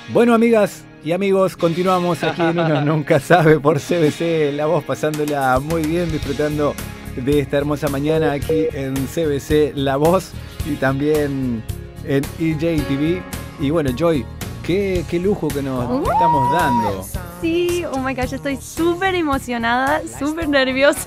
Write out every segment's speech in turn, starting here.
Bueno, amigas y amigos, continuamos aquí en Uno Nunca Sabe por CBC La Voz, pasándola muy bien, disfrutando de esta hermosa mañana aquí en CBC La Voz y también en EJTV. Y bueno, Joy, qué lujo que nos estamos dando. Sí, oh my gosh, estoy súper emocionada, súper nerviosa,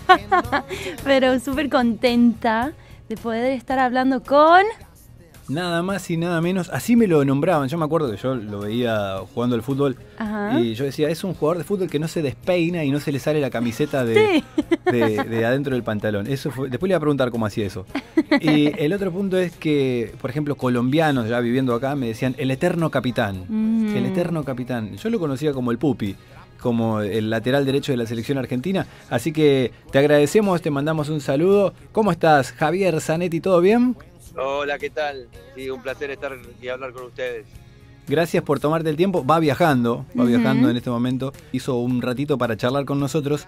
pero súper contenta de poder estar hablando con... Nada más y nada menos, así me lo nombraban. Yo me acuerdo que yo lo veía jugando al fútbol. Ajá. Y yo decía, es un jugador de fútbol que no se despeina y no se le sale la camiseta de adentro del pantalón. Eso fue. Después le iba a preguntar cómo hacía eso. Y el otro punto es que, por ejemplo, colombianos ya viviendo acá me decían el eterno capitán. El eterno capitán. Yo lo conocía como el Pupi, como el lateral derecho de la selección argentina. Así que te agradecemos, te mandamos un saludo. ¿Cómo estás, Javier Zanetti? ¿Todo bien? Hola, ¿qué tal? Sí, un placer estar y hablar con ustedes. Gracias por tomarte el tiempo. Va viajando en este momento. Hizo un ratito para charlar con nosotros.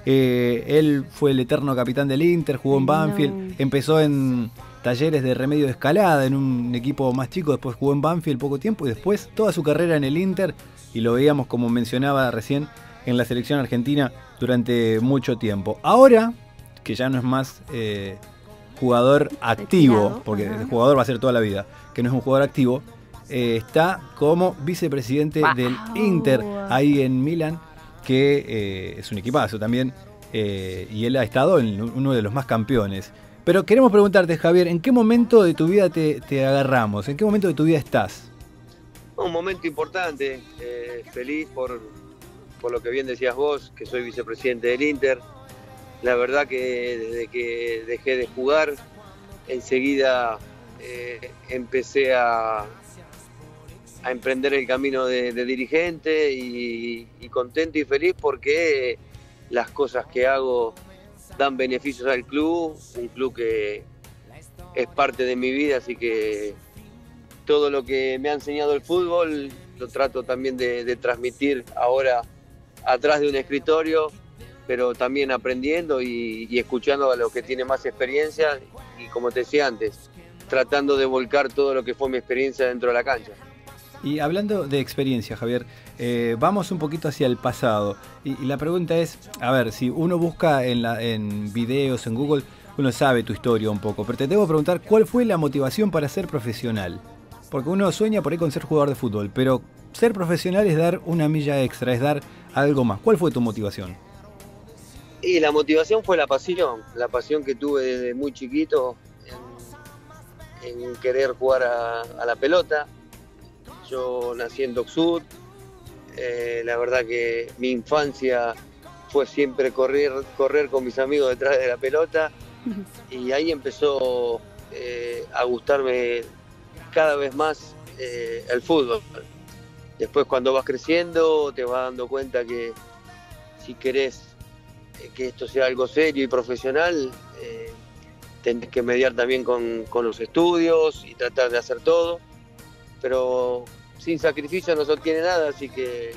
Él fue el eterno capitán del Inter, jugó en Banfield, empezó en Talleres de Remedio de Escalada, en un equipo más chico, después jugó en Banfield poco tiempo y después toda su carrera en el Inter, y lo veíamos, como mencionaba recién, en la selección argentina durante mucho tiempo. Ahora, que ya no es más... jugador activo, porque el jugador va a ser toda la vida, que no es un jugador activo, está como vicepresidente del Inter, ahí en Milán, que es un equipazo también, y él ha estado en uno de los más campeones. Pero queremos preguntarte, Javier, ¿en qué momento de tu vida te agarramos? ¿En qué momento de tu vida estás? Un momento importante, feliz por lo que bien decías vos, que soy vicepresidente del Inter. La verdad que desde que dejé de jugar, enseguida empecé a emprender el camino de dirigente y contento y feliz porque las cosas que hago dan beneficios al club, un club que es parte de mi vida, así que todo lo que me ha enseñado el fútbol lo trato también de transmitir ahora atrás de un escritorio, pero también aprendiendo y escuchando a los que tienen más experiencia y, como te decía antes, tratando de volcar todo lo que fue mi experiencia dentro de la cancha. Y hablando de experiencia, Javier, vamos un poquito hacia el pasado. Y la pregunta es, a ver, si uno busca en videos, en Google, uno sabe tu historia un poco, pero te debo preguntar, ¿cuál fue la motivación para ser profesional? Porque uno sueña por ahí con ser jugador de fútbol, pero ser profesional es dar una milla extra, es dar algo más. ¿Cuál fue tu motivación? Y la motivación fue la pasión que tuve desde muy chiquito en querer jugar a la pelota. Yo nací en Dock Sud, la verdad que mi infancia fue siempre correr con mis amigos detrás de la pelota y ahí empezó a gustarme cada vez más el fútbol. Después, cuando vas creciendo, te vas dando cuenta que si querés que esto sea algo serio y profesional, tenés que mediar también con los estudios y tratar de hacer todo, pero sin sacrificio no se obtiene nada, así que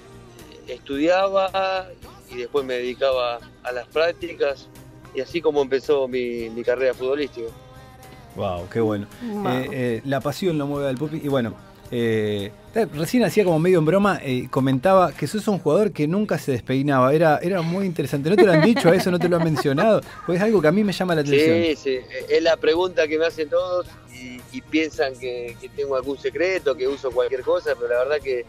estudiaba y después me dedicaba a las prácticas y así como empezó mi carrera futbolística. Wow, qué bueno. Wow. La pasión lo mueve al Pupi y bueno, recién hacía como medio en broma, comentaba que sos un jugador que nunca se despeinaba, era muy interesante. ¿No te lo han dicho a eso? ¿No te lo han mencionado? Pues es algo que a mí me llama la atención. Sí, es la pregunta que me hacen todos y piensan que tengo algún secreto, que uso cualquier cosa, pero la verdad que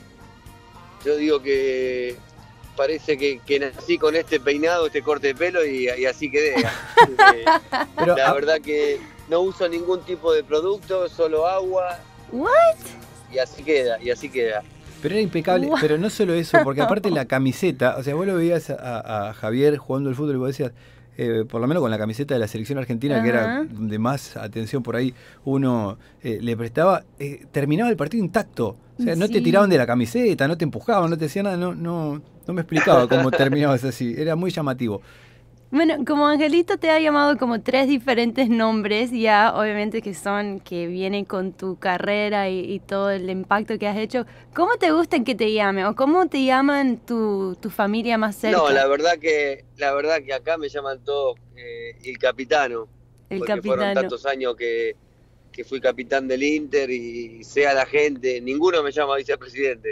yo digo que parece que nací con este peinado, este corte de pelo y así quedé. Pero, la verdad que no uso ningún tipo de producto, solo agua. ¿What? Y así queda. Pero era impecable, pero no solo eso, porque aparte la camiseta, o sea, vos lo veías a Javier jugando al fútbol y vos decías, por lo menos con la camiseta de la selección argentina, que era de más atención por ahí, uno le prestaba, terminaba el partido intacto. O sea, no te tiraban de la camiseta, no te empujaban, no te decían nada, no me explicaba cómo terminabas así, era muy llamativo. Bueno, como Angelito te ha llamado como 3 diferentes nombres ya, obviamente que vienen con tu carrera y todo el impacto que has hecho. ¿Cómo te gustan que te llamen o cómo te llaman tu familia más cerca? No, la verdad que acá me llaman todos el capitano. El porque capitano. Fueron tantos años que que fui capitán del Inter y sea la gente, ninguno me llama vicepresidente.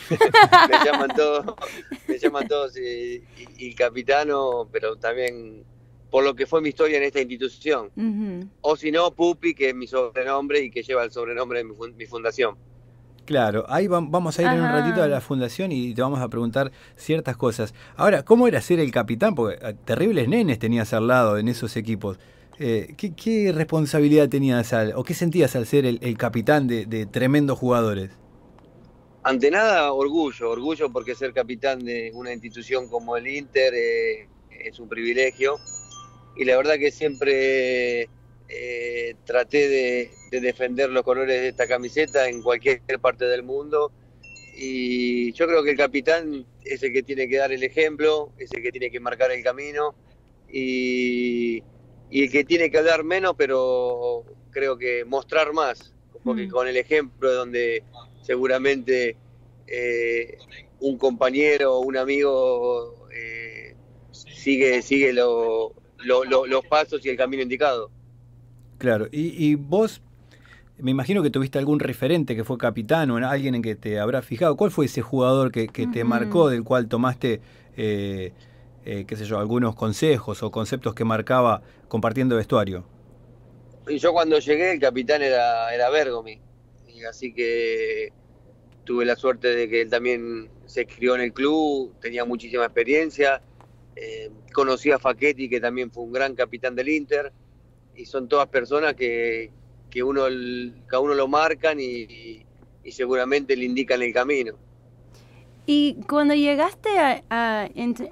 me llaman todos y capitano, pero también por lo que fue mi historia en esta institución. O si no, Pupi, que es mi sobrenombre y que lleva el sobrenombre de mi fundación. Claro, ahí vamos a ir en un ratito a la fundación y te vamos a preguntar ciertas cosas. Ahora, ¿cómo era ser el capitán? Porque terribles nenes tenías al lado en esos equipos. ¿Qué responsabilidad tenías o qué sentías al ser el capitán de tremendos jugadores? Ante nada, orgullo porque ser capitán de una institución como el Inter es un privilegio. Y la verdad que siempre traté de defender los colores de esta camiseta en cualquier parte del mundo. Y yo creo que el capitán es el que tiene que dar el ejemplo, es el que tiene que marcar el camino y el que tiene que hablar menos, pero creo que mostrar más, porque con el ejemplo donde seguramente un compañero o un amigo sigue los pasos y el camino indicado. Claro, y vos, me imagino que tuviste algún referente que fue capitán o alguien en que te habrás fijado. ¿Cuál fue ese jugador que te marcó, del cual tomaste, qué sé yo, algunos consejos o conceptos que marcaba compartiendo vestuario? Y yo cuando llegué, el capitán era Bergomi, y así que tuve la suerte de que él también se crió en el club, tenía muchísima experiencia. Conocí a Facchetti, que también fue un gran capitán del Inter, y son todas personas que cada uno lo marcan y seguramente le indican el camino. Y cuando llegaste a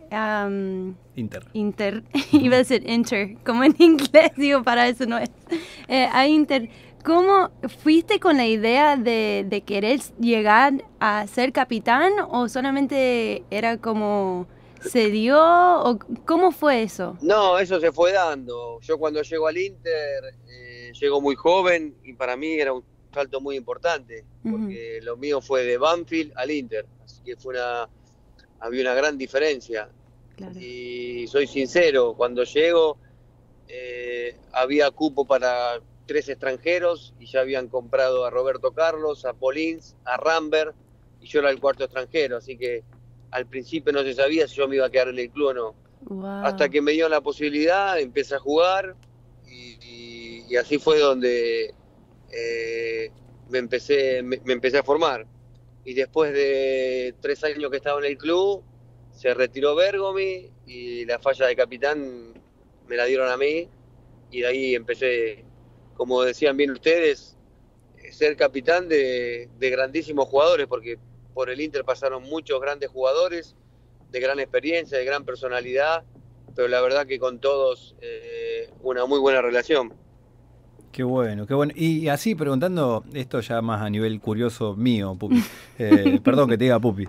Inter, iba a decir Inter, como en inglés, digo, para eso no es, a Inter, ¿cómo fuiste con la idea de querer llegar a ser capitán o solamente era como se dio o cómo fue eso? No, eso se fue dando. Yo cuando llego al Inter, llego muy joven y para mí era un salto muy importante, porque lo mío fue de Banfield al Inter, así que había una gran diferencia. Claro. Y soy sincero, cuando llego había cupo para 3 extranjeros y ya habían comprado a Roberto Carlos, a Polins, a Rambert y yo era el 4º extranjero, así que al principio no se sabía si yo me iba a quedar en el club o no. Wow. Hasta que me dieron la posibilidad, empecé a jugar y así fue donde me empecé a formar. Y después de 3 años que estaba en el club, se retiró Bergomi y la falla de capitán me la dieron a mí. Y de ahí empecé, como decían bien ustedes, ser capitán de grandísimos jugadores, porque por el Inter pasaron muchos grandes jugadores, de gran experiencia, de gran personalidad, pero la verdad que con todos una muy buena relación. Qué bueno, qué bueno. Y así preguntando, esto ya más a nivel curioso mío, Pupi, perdón que te diga Pupi,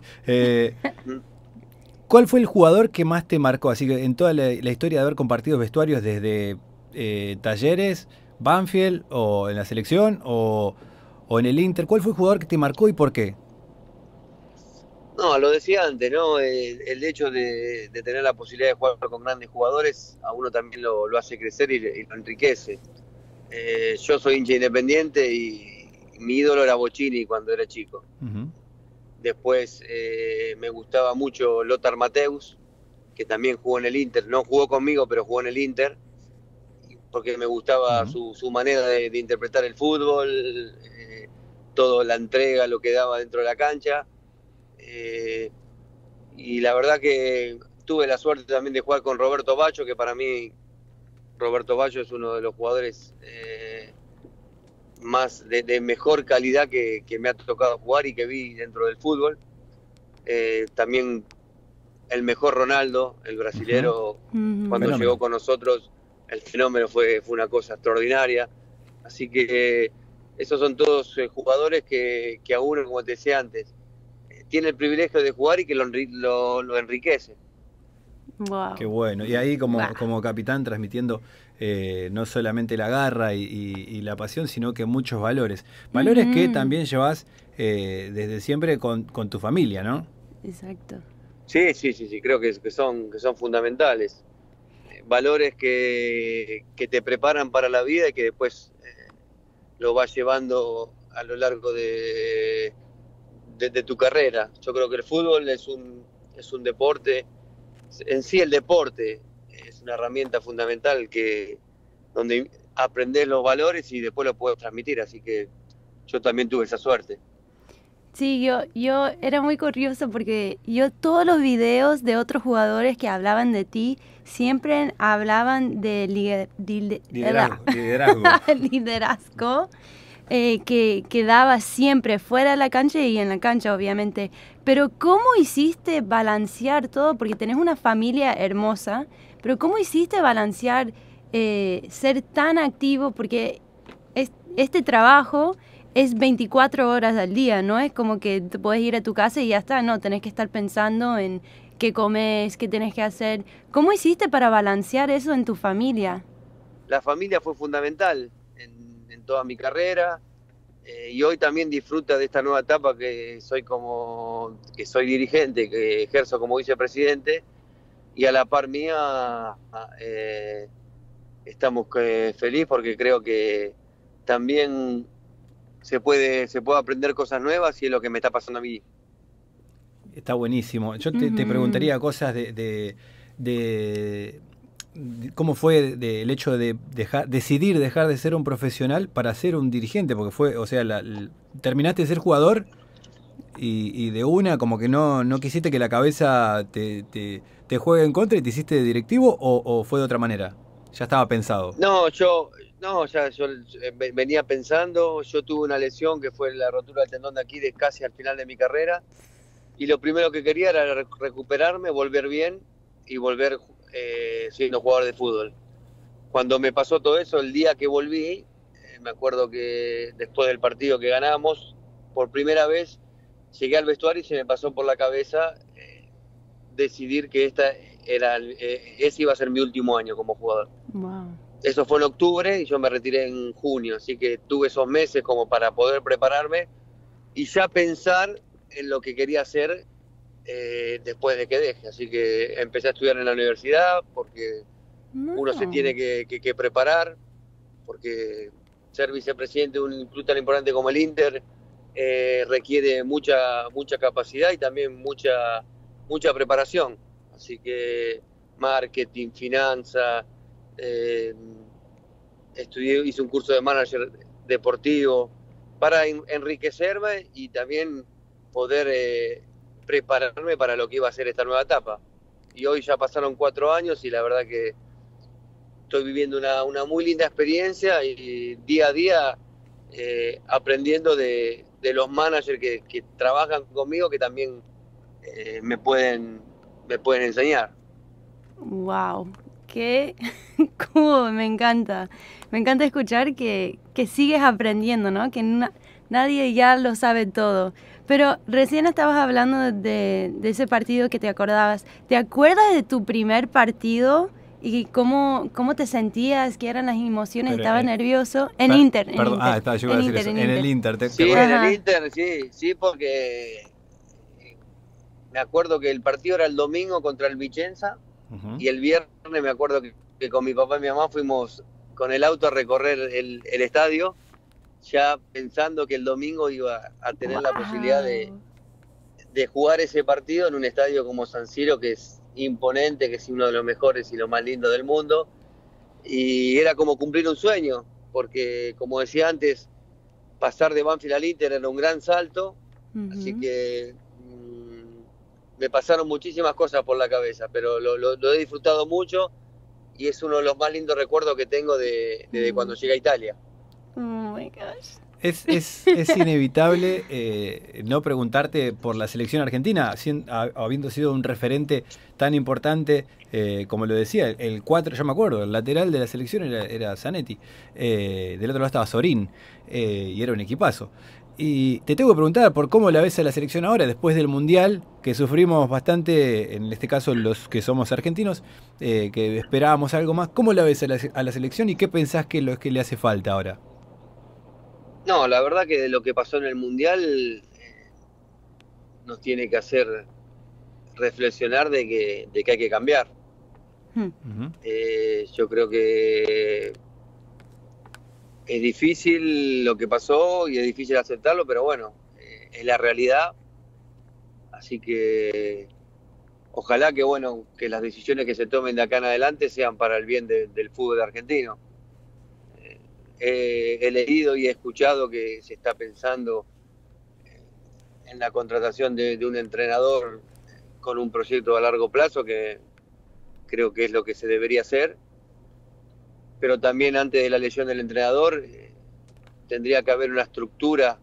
¿cuál fue el jugador que más te marcó? Así que en toda la historia de haber compartido vestuarios desde Talleres, Banfield, o en la selección, o en el Inter, ¿cuál fue el jugador que te marcó y por qué? No, lo decía antes, ¿no? El hecho de tener la posibilidad de jugar con grandes jugadores a uno también lo hace crecer y lo enriquece. Yo soy hincha Independiente y mi ídolo era Bocchini cuando era chico. Después me gustaba mucho Lothar Matthäus, que también jugó en el Inter. No jugó conmigo, pero jugó en el Inter, porque me gustaba su manera de interpretar el fútbol, toda la entrega, lo que daba dentro de la cancha. Y la verdad que tuve la suerte también de jugar con Roberto Baggio, que para mí Roberto Baggio es uno de los jugadores más de mejor calidad que me ha tocado jugar y que vi dentro del fútbol. También el mejor Ronaldo, el brasilero, cuando llegó con nosotros, el fenómeno fue una cosa extraordinaria. Así que esos son todos jugadores que a uno, como te decía antes, tiene el privilegio de jugar y que lo enriquece. Wow. Qué bueno. Y ahí como capitán transmitiendo no solamente la garra y la pasión, sino que muchos valores. Valores que también llevas desde siempre con tu familia, ¿no? Exacto. Sí, creo que son fundamentales. Valores que te preparan para la vida y que después lo vas llevando a lo largo de tu carrera. Yo creo que el fútbol es un deporte, en sí el deporte es una herramienta fundamental donde aprendes los valores y después los puedes transmitir, así que yo también tuve esa suerte. Sí, yo era muy curioso porque yo todos los videos de otros jugadores que hablaban de ti siempre hablaban de Liderazgo. liderazgo que daba siempre fuera de la cancha y en la cancha, obviamente. Pero ¿cómo hiciste balancear todo? Porque tenés una familia hermosa, pero ¿cómo hiciste balancear ser tan activo? Porque este trabajo es 24 horas al día, no es como que te puedes ir a tu casa y ya está, no, tenés que estar pensando en qué comes, qué tenés que hacer. ¿Cómo hiciste para balancear eso en tu familia? La familia fue fundamental en toda mi carrera, y hoy también disfruta de esta nueva etapa que soy dirigente, que ejerzo como vicepresidente, y a la par mía estamos felices porque creo que también se puede aprender cosas nuevas y es lo que me está pasando a mí. Está buenísimo. Yo te preguntaría cosas de cómo fue el hecho de decidir dejar de ser un profesional para ser un dirigente, porque fue, o sea, terminaste de ser jugador y de una como que no quisiste que la cabeza te juegue en contra y te hiciste directivo, o fue de otra manera. Ya estaba pensado. No, yo venía pensando, yo tuve una lesión que fue la rotura del tendón de Aquiles casi al final de mi carrera, y lo primero que quería era recuperarme, volver bien y volver siendo jugador de fútbol. Cuando me pasó todo eso, el día que volví, me acuerdo que después del partido que ganamos, por primera vez llegué al vestuario y se me pasó por la cabeza decidir que ese iba a ser mi último año como jugador. Wow. Eso fue en octubre y yo me retiré en junio, así que tuve esos meses como para poder prepararme y ya pensar en lo que quería hacer después de que deje. Así que empecé a estudiar en la universidad porque uno se tiene que preparar, porque ser vicepresidente de un club tan importante como el Inter requiere mucha capacidad y también mucha preparación. Así que marketing, finanzas, hice un curso de manager deportivo para enriquecerme y también poder prepararme para lo que iba a ser esta nueva etapa. Y hoy ya pasaron 4 años y la verdad que estoy viviendo una muy linda experiencia y día a día aprendiendo de los managers que trabajan conmigo, que también me pueden enseñar. Wow, qué cool, me encanta. Me encanta escuchar que sigues aprendiendo, ¿no? Que nadie ya lo sabe todo. Pero recién estabas hablando de ese partido que te acordabas. ¿Te acuerdas de tu primer partido y cómo te sentías? ¿Qué eran las emociones? Pero, ¿Estabas nervioso? En Inter. Perdón, estaba yo iba a decir eso. En el Inter. Sí, en el Inter, sí, porque me acuerdo que el partido era el domingo contra el Vicenza. Y el viernes me acuerdo que con mi papá y mi mamá fuimos con el auto a recorrer el estadio, ya pensando que el domingo iba a tener la posibilidad de jugar ese partido en un estadio como San Siro, que es imponente, que es uno de los mejores y los más lindos del mundo. Y era como cumplir un sueño, porque como decía antes, pasar de Banfield al Inter era un gran salto, así que me pasaron muchísimas cosas por la cabeza, pero lo he disfrutado mucho y es uno de los más lindos recuerdos que tengo de cuando llegué a Italia. Oh my gosh. Es inevitable no preguntarte por la selección argentina, habiendo sido un referente tan importante, como lo decía, el 4, yo me acuerdo, el lateral de la selección era Zanetti, del otro lado estaba Sorín, y era un equipazo. Y te tengo que preguntar por cómo la ves a la selección ahora, después del Mundial, que sufrimos bastante, en este caso los que somos argentinos, que esperábamos algo más. ¿Cómo la ves a la selección y qué pensás que es que le hace falta ahora? No, la verdad que de lo que pasó en el Mundial nos tiene que hacer reflexionar de que hay que cambiar. Yo creo que Es difícil lo que pasó y es difícil aceptarlo, pero bueno, es la realidad. Así que ojalá que bueno, que las decisiones que se tomen de acá en adelante sean para el bien del fútbol argentino. He leído y he escuchado que se está pensando en la contratación de un entrenador con un proyecto a largo plazo, que creo que es lo que se debería hacer. Pero también antes de la elección del entrenador tendría que haber una estructura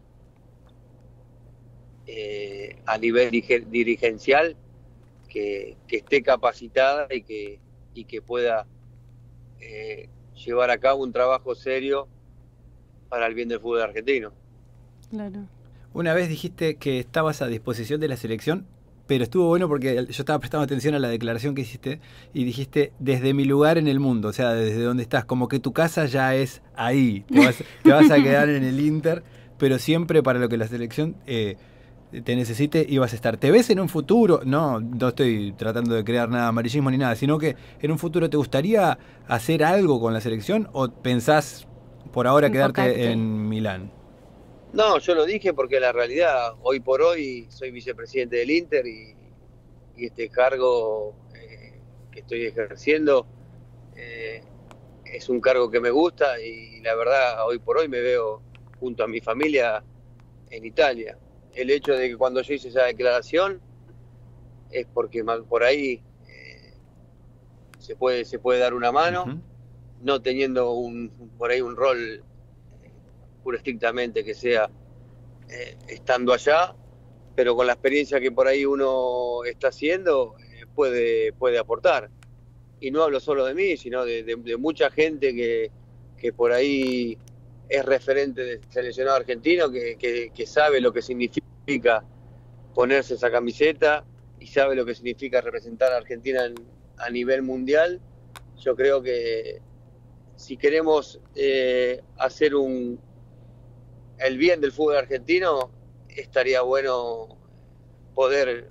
a nivel dirigencial que esté capacitada y que pueda llevar a cabo un trabajo serio para el bien del fútbol argentino. Claro. Una vez dijiste que estabas a disposición de la selección, pero estuvo bueno porque yo estaba prestando atención a la declaración que hiciste y dijiste desde mi lugar en el mundo, o sea, desde donde estás, como que tu casa ya es ahí, te vas a quedar en el Inter, pero siempre para lo que la selección te necesite ibas a estar. ¿Te ves en un futuro? No estoy tratando de crear nada amarillismo ni nada, sino que en un futuro te gustaría hacer algo con la selección o pensás por ahora quedarte en Milán. No, yo lo dije porque la realidad, hoy por hoy soy vicepresidente del Inter y este cargo que estoy ejerciendo es un cargo que me gusta y la verdad hoy por hoy me veo junto a mi familia en Italia. El hecho de que cuando yo hice esa declaración es porque por ahí se puede dar una mano, no teniendo por ahí un rol pura estrictamente que sea estando allá, pero con la experiencia que por ahí uno está haciendo puede aportar. Y no hablo solo de mí, sino de mucha gente que por ahí es referente del seleccionado argentino, que sabe lo que significa ponerse esa camiseta y sabe lo que significa representar a Argentina a nivel mundial. Yo creo que si queremos hacer el bien del fútbol argentino, estaría bueno poder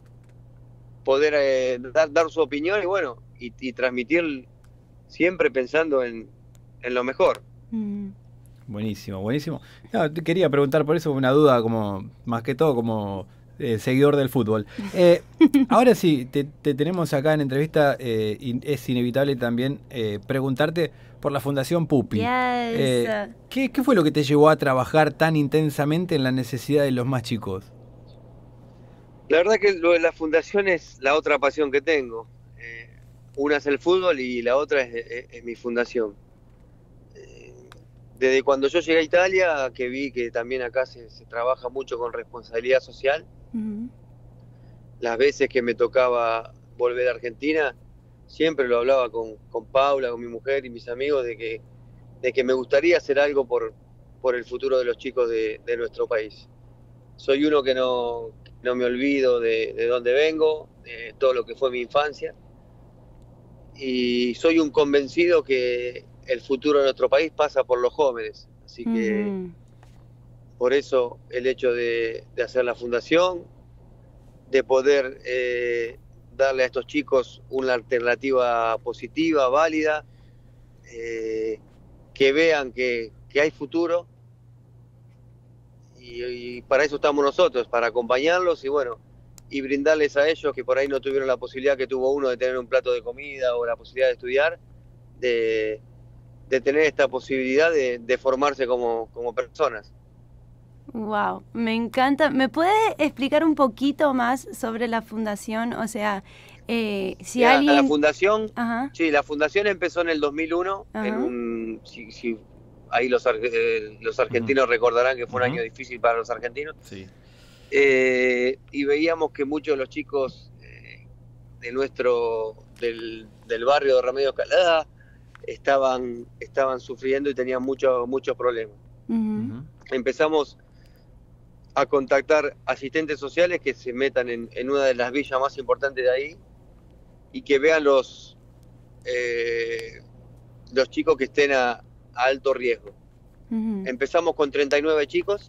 dar su opinión y bueno, y transmitir siempre pensando en lo mejor. Buenísimo, buenísimo. No, te quería preguntar por eso, una duda como más que todo como seguidor del fútbol. Ahora sí, te tenemos acá en entrevista y es inevitable también preguntarte por la Fundación Pupi. Yes. ¿Qué fue lo que te llevó a trabajar tan intensamente en la necesidad de los más chicos? La verdad que lo de la fundación es la otra pasión que tengo. Una es el fútbol y la otra es mi fundación. Desde cuando yo llegué a Italia, que vi que también acá se trabaja mucho con responsabilidad social, las veces que me tocaba volver a Argentina, siempre lo hablaba con Paula, con mi mujer y mis amigos, de que me gustaría hacer algo por el futuro de los chicos de nuestro país. Soy uno que no me olvido de dónde vengo, de todo lo que fue mi infancia, y soy un convencido que el futuro de nuestro país pasa por los jóvenes, así que por eso el hecho de hacer la fundación, de poder darle a estos chicos una alternativa positiva, válida, que vean que hay futuro, y para eso estamos nosotros, para acompañarlos y bueno, y brindarles a ellos que por ahí no tuvieron la posibilidad que tuvo uno de tener un plato de comida o la posibilidad de estudiar, de tener esta posibilidad de formarse como personas. Wow, me encanta. ¿Me puedes explicar un poquito más sobre la fundación? O sea, si alguien... La fundación, sí, la fundación empezó en el 2001, ahí los argentinos recordarán que fue un año difícil para los argentinos. Sí. Y veíamos que muchos de los chicos del barrio de Remedios Escalada estaban sufriendo y tenían muchos problemas. Empezamos a contactar asistentes sociales que se metan en una de las villas más importantes de ahí y que vean los chicos que estén a alto riesgo. Empezamos con 39 chicos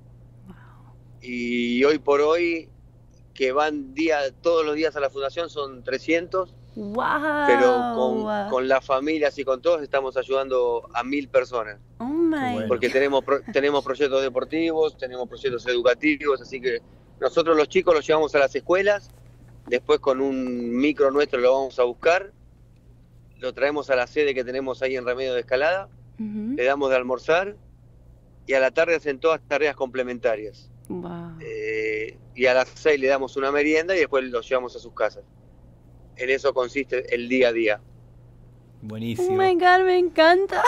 y hoy por hoy que van todos los días a la fundación son 300. Wow. Pero con las familias y con todos estamos ayudando a 1000 personas. Oh porque tenemos proyectos deportivos, tenemos proyectos educativos, así que nosotros los chicos los llevamos a las escuelas, después con un micro nuestro lo vamos a buscar, lo traemos a la sede que tenemos ahí en Remedio de Escalada, le damos de almorzar y a la tarde hacen todas tareas complementarias. Wow. Y a las 6 le damos una merienda y después los llevamos a sus casas. En eso consiste el día a día. Buenísimo. Oh my God, me encanta.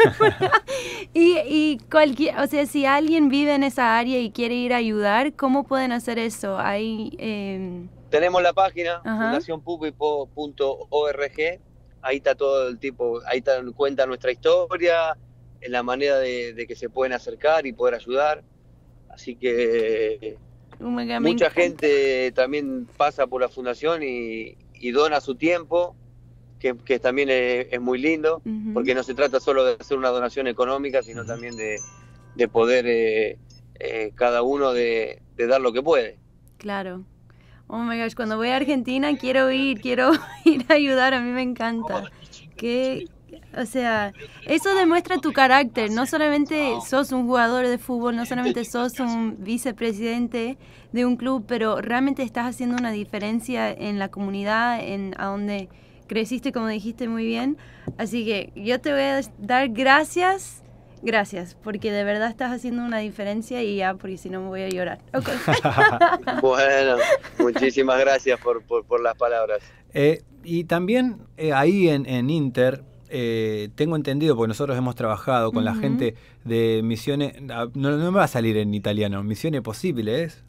y cualquier, o sea, si alguien vive en esa área y quiere ir a ayudar, ¿cómo pueden hacer eso? Ahí, tenemos la página fundacionpupi.org. Ahí está todo el tipo, ahí cuenta nuestra historia, en la manera de que se pueden acercar y poder ayudar. Así que mucha gente también pasa por la fundación y dona su tiempo, que también es muy lindo, porque no se trata solo de hacer una donación económica, sino también de poder cada uno de dar lo que puede. Claro. Oh my gosh, cuando voy a Argentina quiero ir a ayudar, a mí me encanta. O sea, eso demuestra tu carácter, no solamente sos un jugador de fútbol, no solamente sos un vicepresidente de un club, pero realmente estás haciendo una diferencia en la comunidad, a donde creciste, como dijiste muy bien. Así que yo te voy a dar gracias, porque de verdad estás haciendo una diferencia y ya, porque si no me voy a llorar. Okay. Bueno, muchísimas gracias por las palabras. Y también ahí en Inter, tengo entendido, porque nosotros hemos trabajado con la gente de Misiones, no me va a salir en italiano, Misiones Possibles,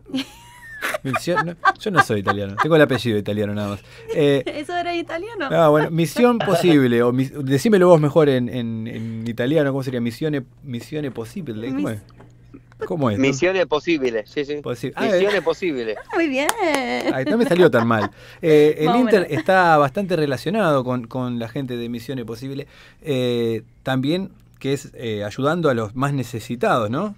yo no soy italiano, tengo el apellido italiano nada más. ¿Eso era italiano? Bueno, Misión Posible, o decímelo vos mejor en italiano, ¿cómo sería? Misiones Possibles, ¿cómo es? ¿Cómo es? Misiones Posibles, sí. Misiones Posibles. Muy bien. Ahí no me salió tan mal. El Inter está bastante relacionado con la gente de Misiones Posibles, también que es ayudando a los más necesitados, ¿no?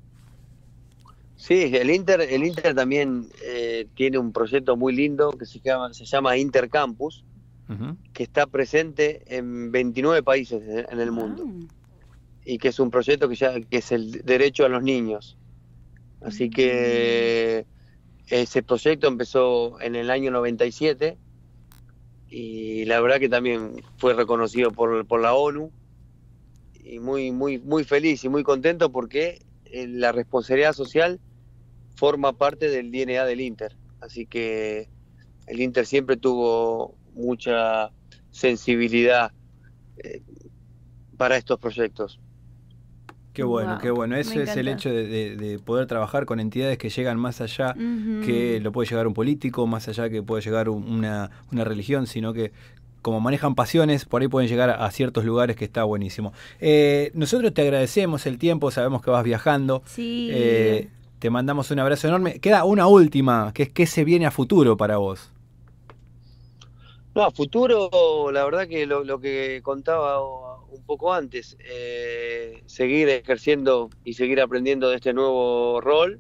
Sí, el Inter también tiene un proyecto muy lindo que se llama Intercampus, que está presente en 29 países en el mundo. Y que es un proyecto que es el derecho a los niños. Así que ese proyecto empezó en el año 97 y la verdad que también fue reconocido por la ONU, y muy feliz y muy contento porque la responsabilidad social forma parte del DNA del Inter. Así que el Inter siempre tuvo mucha sensibilidad para estos proyectos. Qué bueno, qué bueno. Eso es el hecho de poder trabajar con entidades que llegan más allá, que lo puede llegar un político, más allá que puede llegar una religión, sino que como manejan pasiones, por ahí pueden llegar a ciertos lugares, que está buenísimo. Nosotros te agradecemos el tiempo, sabemos que vas viajando. Sí. Te mandamos un abrazo enorme. Queda una última, que es ¿qué se viene a futuro para vos? No, a futuro, la verdad que lo que contaba un poco antes, seguir ejerciendo y seguir aprendiendo de este nuevo rol.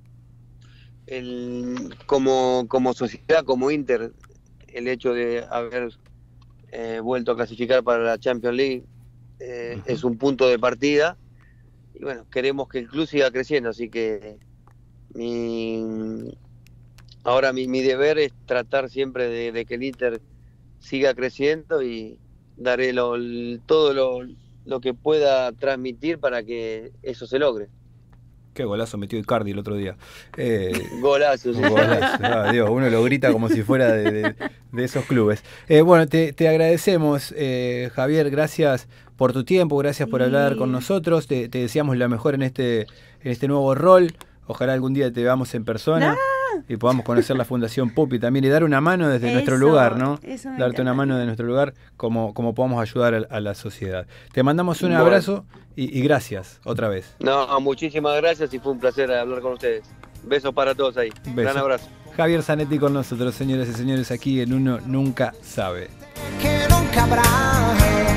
Como sociedad, como Inter, el hecho de haber vuelto a clasificar para la Champions League es un punto de partida. Y bueno, queremos que el club siga creciendo, así que ahora mi deber es tratar siempre de que el Inter siga creciendo y daré todo lo que pueda transmitir para que eso se logre. Qué golazo metió Icardi el otro día. Golazo, sí. Golazo. Dios, uno lo grita como si fuera de esos clubes. Bueno, te agradecemos, Javier, gracias por tu tiempo, gracias por hablar con nosotros. Te deseamos lo mejor en este nuevo rol. Ojalá algún día te veamos en persona y podamos conocer la Fundación Pupi también y dar una mano desde nuestro lugar, ¿no? Darte una mano de nuestro lugar como podamos ayudar a la sociedad. Te mandamos un abrazo y gracias otra vez. No, muchísimas gracias y fue un placer hablar con ustedes. Besos para todos ahí. Gran abrazo. Javier Zanetti con nosotros, señoras y señores, aquí en Uno Nunca Sabe. Que nunca habrá